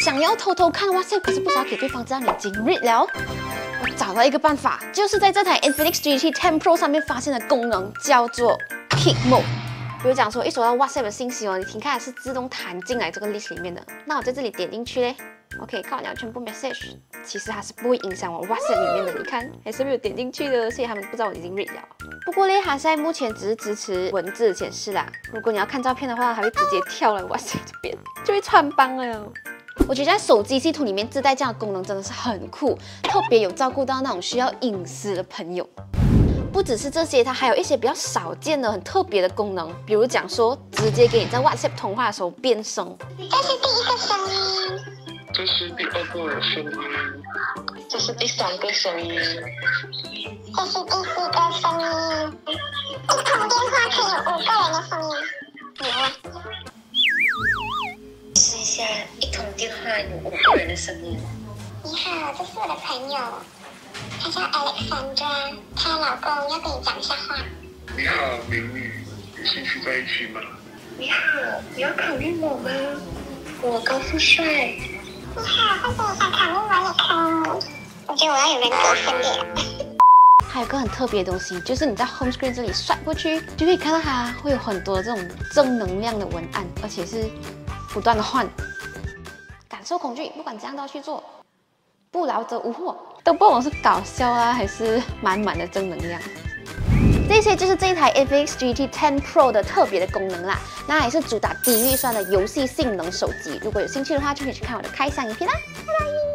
想要偷偷看 WhatsApp， 可是不知道给对方知道你已经 read 了。我找到一个办法，就是在这台 Infinix GT 10 Pro 上面发现的功能，叫做 Peek Mode。比如讲说，一收到 WhatsApp 的信息哦，你听看是自动弹进来这个 list 里面的。那我在这里点进去嘞 ，OK， 看完了全部 message， 其实它是不会影响我 WhatsApp 里面的。你看还是没有点进去的，所以他们不知道我已经 read 了。不过嘞，它现在目前只是支持文字显示啦。如果你要看照片的话，它会直接跳来 WhatsApp 这边，就会穿帮了。我觉得在手机系统里面自带这样的功能真的是很酷，特别有照顾到那种需要隐私的朋友。不只是这些，它还有一些比较少见的、很特别的功能，比如讲说直接给你在 WhatsApp 通话的时候变声。 这是第一个声音， 这是第二个声音，这是第三个声音， 这是第四个声音。一通电话可以有5个人的声音，有啊。 试一下，一通电话有5个人的声音。 你好，这是我的朋友，她叫 Alexandra， 她老公要跟你讲一下话。 你好，美女，有兴趣在一起吗？你好，你要考虑我吗？我高富帅。 你好，或者你想考虑我也可以。我觉得我要有人格分裂。 还有个很特别的东西，就是你在 Home Screen 这里刷过去，就可以看到它会有很多这种正能量的文案，而且是不断的换。感受恐惧，不管怎样都要去做，不劳则无获。都不懂是搞笑啊，还是满满的正能量。这些就是这一台 Infinix GT 10 Pro 的特别的功能啦。那也是主打低预算的游戏性能手机。如果有兴趣的话，就可以去看我的开箱影片啦。拜拜。